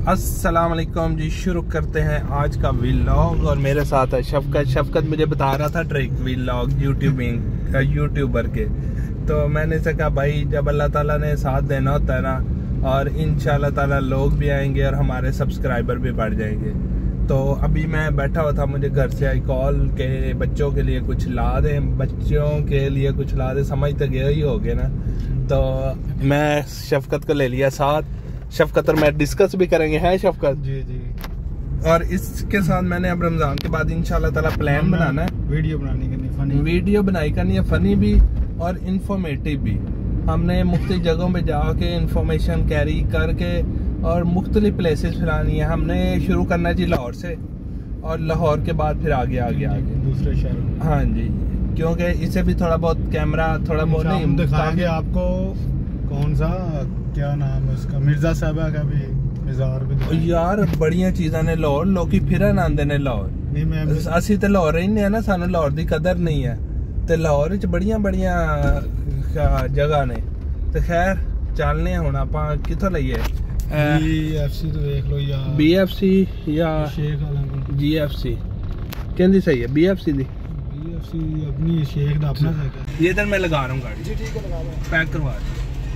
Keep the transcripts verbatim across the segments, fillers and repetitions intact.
अस्सलाम वालेकुम जी। शुरू करते हैं आज का व्लॉग और मेरे साथ है शफकत। शफकत मुझे बता रहा था ट्रिक व्लॉग यूट्यूबिंग यूट्यूबर के, तो मैंने से कहा भाई जब अल्लाह ताला ने साथ देना होता है ना, और इंशाल्लाह ताला लोग भी आएंगे और हमारे सब्सक्राइबर भी बढ़ जाएंगे। तो अभी मैं बैठा हुआ था, मुझे घर से आई कॉल के बच्चों के लिए कुछ ला दे, बच्चों के लिए कुछ ला दे, समझ तो गया ही हो गया ना। तो मैं शफकत को ले लिया साथ, शफकत और मैं डिस्कस भी करेंगे, है शफकत जी जी। और इसके साथ मैंने अब रमजान के बाद इंशाल्लाह ताला प्लान बनाना है, वीडियो बनानी करनी, फनी वीडियो बनाई करनी है, फनी भी और इंफॉर्मेटिव भी। हमने मुख्तलिफ जगहों पे जाके इंफॉर्मेशन कैरी करके और मुख्तलिफ प्लेसेस फिरानी है। हमने शुरू करना है जी लाहौर से, और लाहौर के बाद फिर आगे आगे आगे दूसरे शहर। हाँ जी, क्योंकि इससे भी थोड़ा बहुत कैमरा थोड़ा बहुत नहीं दिखाएंगे आपको। कौन सा क्या नाम है उसका, मिर्जा साहबा का भी मज़ार भी यार बड़िया चीज़ां ने लाहौर, लोग फिरन आंदे ने लाहौर। नहीं मैं असी तो लाहौर ही नहीं है ना, सानू लाहौर की कदर नहीं है। तो लाहौर च बड़िया बड़िया जगह ने। तो खैर चलने हुण आपां कित्थों लईए, बी एफ सी तो देख लो, या बी एफ सी या शेख वाला जी एफ सी कहती सही है। B F C the B F C अपनी शेख दा अपना है। ये इधर मैं लगा रहा हूँ गाड़ी। जी ठीक है, लगा रहा हूं, पैक करवा दो।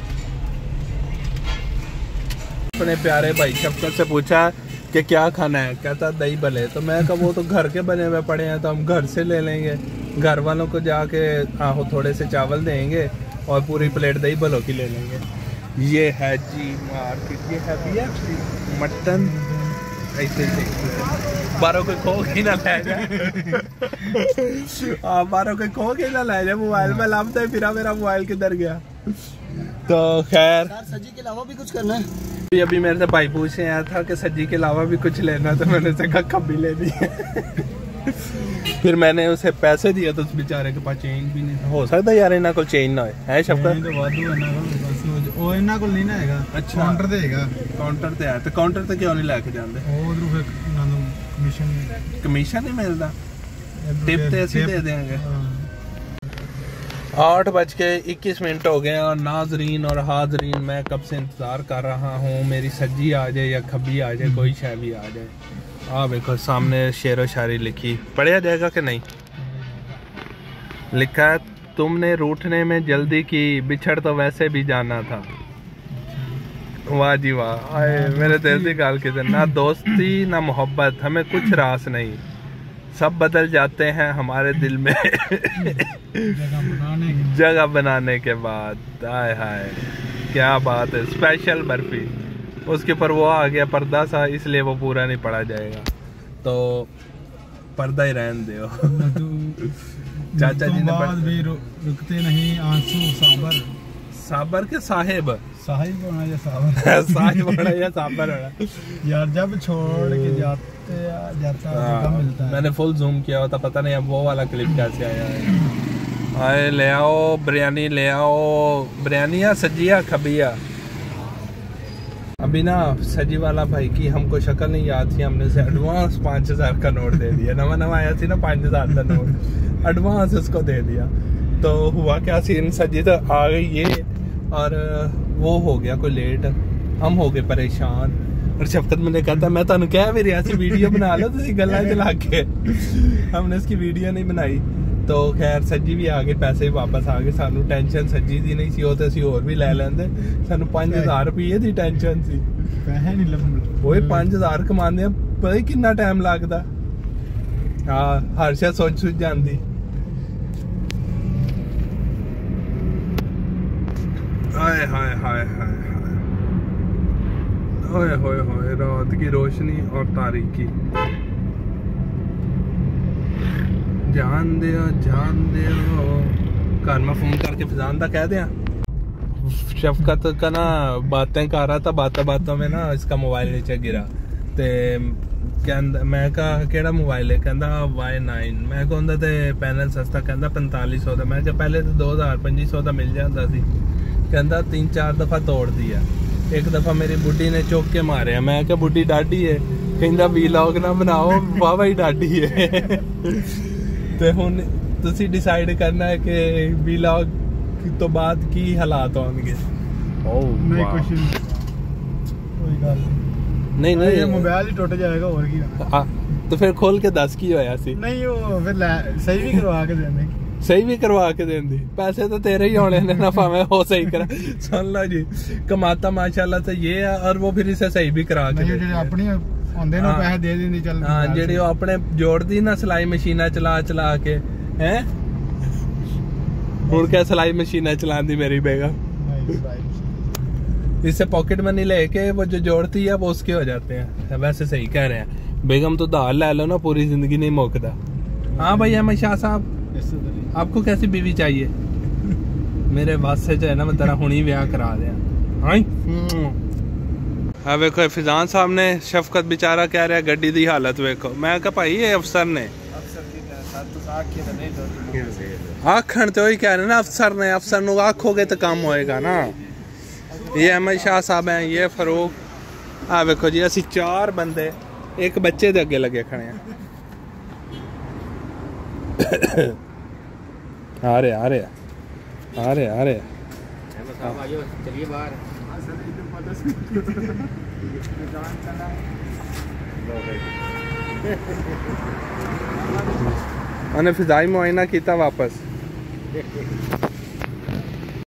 अपने प्यारे भाई शफकत से पूछा कि क्या खाना है, कहता दही भले। तो मैं कहा वो तो घर के बने हुए पड़े हैं, तो हम घर से ले लेंगे। घर वालों को जाके आहो थोड़े से चावल देंगे और पूरी प्लेट दही भलों की ले लेंगे। ये है जी मार्केट, ये है बी एफ सी मटन। ऐसे ही बारों को खो के ना ले जाए, बारों को खो के ना ले जाए। मोबाइल में लाभता है, फिर मेरा मोबाइल किधर गया। तो खैर सजी के अलावा भी कुछ करना है। अभी अभी मेरे से भाई पूछे आया था कि सज्जी के अलावा भी कुछ लेना, तो मैंने से कहा कभी ले दी। फिर मैंने उसे पैसे दिए तो उस बेचारे के पास चेंज भी नहीं था। हो सकता है यार इन्हों को चेंज ना है शफकत। ਉਹ ਇਹਨਾਂ ਕੋਲ ਨਹੀਂ ਨਾ ਹੈਗਾ। ਅੱਛਾ, ਕਾਊਂਟਰ ਤੇ ਹੈਗਾ। ਕਾਊਂਟਰ ਤੇ ਆ, ਤੇ ਕਾਊਂਟਰ ਤੇ ਕਿਉਂ ਨਹੀਂ ਲੈ ਕੇ ਜਾਂਦੇ? ਉਹ ਉਧਰੋਂ ਫਿਰ ਉਹਨਾਂ ਨੂੰ ਕਮਿਸ਼ਨ ਕਮਿਸ਼ਨ ਨਹੀਂ ਮਿਲਦਾ, टिप ਤੇ ਅਸੀਂ दे देंगे। आठ बज के इक्कीस मिनट हो गए और नाजरीन और हाजरीन मैं कब से इंतज़ार कर रहा हूँ मेरी सज्जी आ जाए या खब्बी आ जाए, कोई शय भी आ जाए। आ देखो सामने शेरो शायरी लिखी, पढ़ा जाएगा कि नहीं? लिखा है तुमने रूठने में जल्दी की, बिछड़ तो वैसे भी जाना था। वाह जी वाह, आए मेरे दिल की गाल के ना दोस्ती ना मोहब्बत, हमें कुछ रास नहीं, सब बदल जाते हैं हमारे दिल में जगह बनाने के बाद। हाय हाय क्या बात है। स्पेशल बर्फी, उसके ऊपर वो आ गया पर्दा सा, इसलिए वो पूरा नहीं पढ़ा जाएगा, तो पर्दा ही रहने दो। चाचा जी ने भी रुकते नहीं आंसू, साबर साबर के साहिब साहिब होना या साबर साहिब होना या साबर होना यार, जब छोड़ के जाते जाता है मिलता है। मैंने फुल जूम किया होता, पता नहीं अब वो वाला क्लिप कैसे आया है। आए ले आओ बिरयानी, ले आओ बिरयानी या सजिया खबिया। अभी ना सजी वाला भाई की हमको शक्ल नहीं याद थी, हमने उसे एडवांस पाँच हजार का नोट दे दिया। नवा नवा आया थी ना पाँच हजार का नोट, एडवांस उसको दे दिया। तो हुआ क्या सीन, सजी तो आ गई ये, और वो हो गया कोई लेट, हम हो गए परेशान। और शफकत मैंने कहता मैं तुम कह भी रहा सी वीडियो बना लो, तुम गल्ला चला के। हमने उसकी वीडियो नहीं बनाई। तो खैर सज्जी भी आ गए, पैसे भी वापस आ गए। सानू टेंशन सज्जी दी नहीं सी, वो तो असीं होर भी ले लेंदे। सानू पाँच हजार रुपये की टेंशन सी, पैसे नहीं लभदे। वो पाँच हजार कमाने पता ही कितना टाइम लगता। हाँ हर शय सोच सोच जाती। हाय हाय हाय हाय हाय होए होए, रात की रोशनी और तारीकी। जान दियो जान दियो, घर में फोन करके फिजान दा कह दिया। शफकत का ना बातें कर रहा था, बातों बातों में ना इसका मोबाइल नीचे गिरा। ते कहंदा मैं कहा केड़ा मोबाइल है, कहंदा वाई नाइन। मैं कहंदा ते पैनल सस्ता, कहंदा पैंताली सौ का। मैं कहा पहले तो दो हजार पच्ची सौ का मिल जाता सी। कहंदा तीन चार दफा तोड़ दिया। एक दफा मेरी बुढ़ी ने चौक के मारे। मैं क्या बुढ़ी डाडी है, कहंदा वीलॉग ना बनाओ, वाह भाई डाडी है। तो हुन तुसी डिसाइड करना है कि वीलॉग तो बाद की हालात होंगे। नहीं कुछ कोई गल नहीं। नहीं नहीं ये मोबाइल ही टूट जाएगा और की आ, तो फिर खोल के दस की होया सी नहीं वो फिर लै- सही भी करवा के देने सही भी करवा के देंदी पैसे तो तेरे ही होने ने ना भाਵੇਂ हो सही करा सुन लो जी कमाता माशाल्लाह से ये है और वो फिर इसे सही भी करा के नहीं दे जो अपनी होंदे ना हाँ। पैसे दे देंदी चल हाँ जेडी वो अपने जोड़दी ना सिलाई मशीना चला चला के हैं हुण क्या सिलाई मशीना चलांदी मेरी बेगम इससे पॉकेट मनी लेके वो जो जोड़ती है वो उसके हो जाते हैं वैसे सही कह रहे हैं बेगम तो दाल ले लो ना पूरी जिंदगी नहीं मोकदा हाँ भाई अहमद शाह साहब आपको कैसी बीवी चाहिए मेरे बस से जो है ना मैं तेरा हुणी ब्याह करा दिया हाँ हाँ वेखो फिजान साहब ने शफकत बेचारा कह रहा गड्डी दी हालत वेखो मैं कहा भाई ये अफसर ने आखन तो ही कह रहे ना अफसर ने अफसर नु आखोगे तो काम होएगा ना ये अहमद शाह साहब हैं ये फरूक आ वेखो जी असि चार बंदे एक बच्चे दे अगे लगे खड़े हैं आ रहे आ रहे आ रहे आ रहे चलिए बाहर मैंने फिजाई मुआयना किया वापस